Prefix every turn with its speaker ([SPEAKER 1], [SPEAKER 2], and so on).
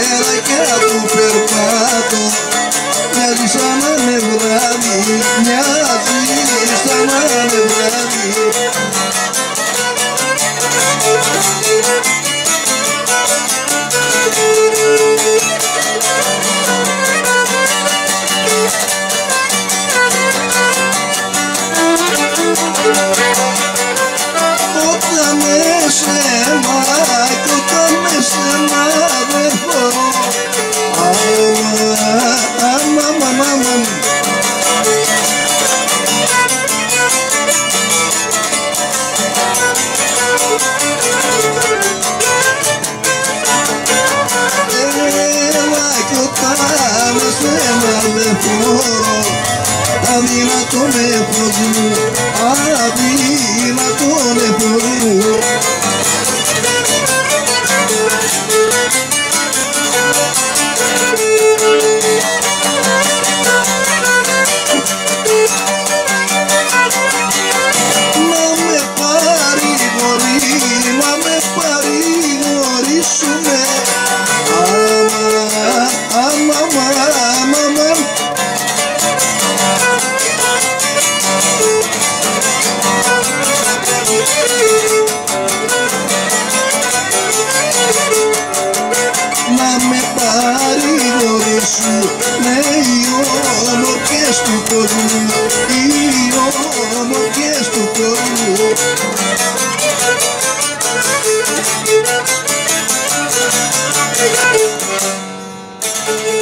[SPEAKER 1] αστεράκια του περπάτω, μοιάζει σαν να είναι βράδυ, μοιάζει σαν να είναι βράδυ. Όταν με σένα κι όταν με σένα δεν μπορώ, έλα κι όταν με σένα δεν μπορώ, αδύνατο νεφρός μου, αδύνατο νεφρός μου. Να με παρηγορήσουμε, να με παρηγορήσουμε οι όμορφες του κόσμου, οι όμορφες του κόσμου.